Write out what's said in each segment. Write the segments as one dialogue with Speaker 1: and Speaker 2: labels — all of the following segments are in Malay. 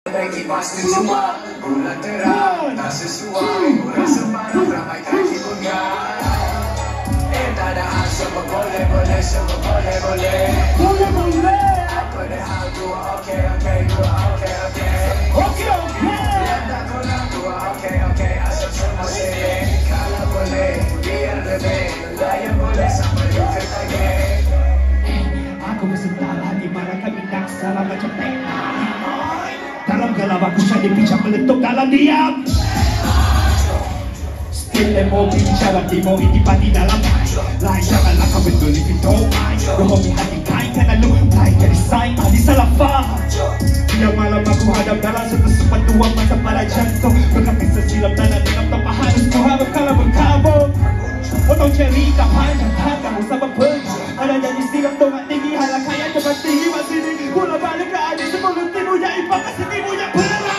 Speaker 1: Kipas tu cuma bulan terang, tak sesuai. Rasa marah ramai kaki pegang. Tak ada hal, semua boleh, semua boleh. Apa dah hal dua, okey, dua, okey. Tak korang dua, okey, asal semua sering. Kalau boleh, biar lebih. Layan boleh sampai luka tagih.
Speaker 2: Aku bersebelah hati marah kami tak salah macam pena. Dalam gelap aku cari bijak meletup dalam diam. Still MOB bicara timur intipati dalam lain. Janganlah kau betul if you don't mind. Berhobi hati kain kena lu lain jadi sign. Ahli salah faham. Tiap malam aku hadap dalam setelah tuang masa pada jantung. Berkata sesilap tanah dengan tanpa harus ku harap kalau berkabung. Potong ceri kapan jangan kamu sabar pergi. Ada janji silap tongak tinggi halak kaya cepat tinggi masih tinggi. Gula balik ke adik sebelum timu yang ipak kasih timu yang berat.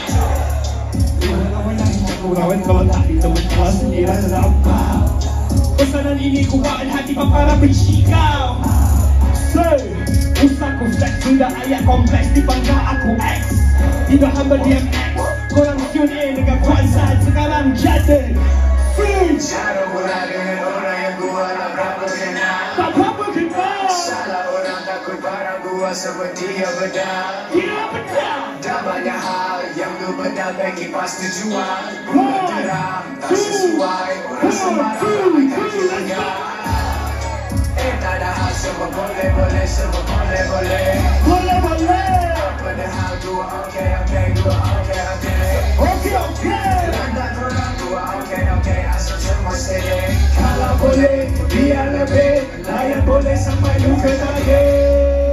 Speaker 2: Rawan kalau tak ditemukan kelas sendiri serapa. Pesanan ini kuatkan hati para benci kau. Usahaku flex sudah ayat kompleks di bangga aku X. Tidak hamba diam X. Korang tune in dengan kuasa sekarang jadi free.
Speaker 1: Cara mula dengan orang yang gua tak berapa kenal.
Speaker 2: Tak berapa kenal.
Speaker 1: Salah orang takut barang gua seperti yang benar.
Speaker 2: Tidak benar.
Speaker 1: Dah banyak hal yang lu berdagang kipas tujuan. Bulan terang tak sesuai. Orang sembarang ramai kaki lengan. Tak ada hal, semua boleh, semua boleh. Apa dah hal dua, okey, dua, okey. Tak korang dua, okey, asal semua sering. Kalau boleh, biar lebih. Layan boleh sampai luka tagih.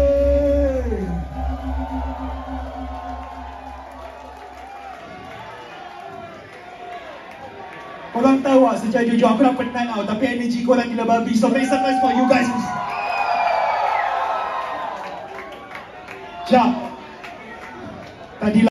Speaker 2: Korang tahu tak, sejak jujur aku dah penat tau. Tapi energi korang gila babi. So make some noise for you guys. Jap. Tadi